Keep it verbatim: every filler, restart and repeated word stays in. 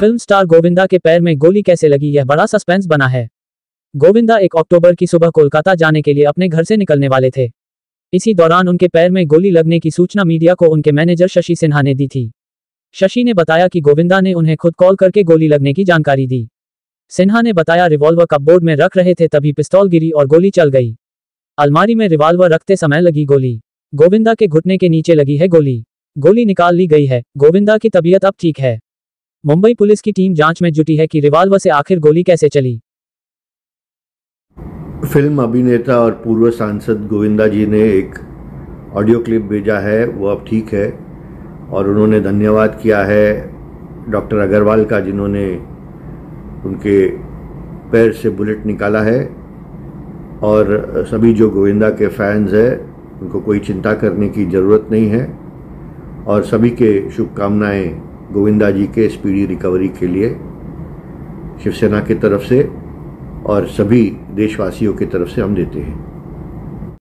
Film star Govinda के पैर में गोली कैसे लगी, यह बड़ा सस्पेंस बना है। गोविंदा एक अक्टूबर की सुबह कोलकाता जाने के लिए अपने घर से निकलने वाले थे। इसी दौरान उनके पैर में गोली लगने की सूचना मीडिया को उनके मैनेजर शशि सिन्हा ने दी थी। शशि ने बताया कि गोविंदा ने उन्हें खुद कॉल करके गोली लगने की जानकारी दी। सिन्हा ने बताया, रिवॉल्वर कपबोर्ड में रख रहे थे तभी पिस्तौल गिरी और गोली चल गई। अलमारी में रिवॉल्वर रखते समय लगी गोली। गोविंदा के घुटने के नीचे लगी है गोली। गोली निकाल ली गई है। गोविंदा की तबीयत अब ठीक है। मुंबई पुलिस की टीम जांच में जुटी है कि रिवॉल्वर से आखिर गोली कैसे चली। फिल्म अभिनेता और पूर्व सांसद गोविंदा जी ने एक ऑडियो क्लिप भेजा है, वो अब ठीक है और उन्होंने धन्यवाद किया है डॉक्टर अग्रवाल का, जिन्होंने उनके पैर से बुलेट निकाला है। और सभी जो गोविंदा के फैंस हैं उनको कोई चिंता करने की ज़रूरत नहीं है और सभी के शुभकामनाएं गोविंदा जी के स्पीडी रिकवरी के लिए शिवसेना की तरफ से और सभी देशवासियों की तरफ से हम देते हैं।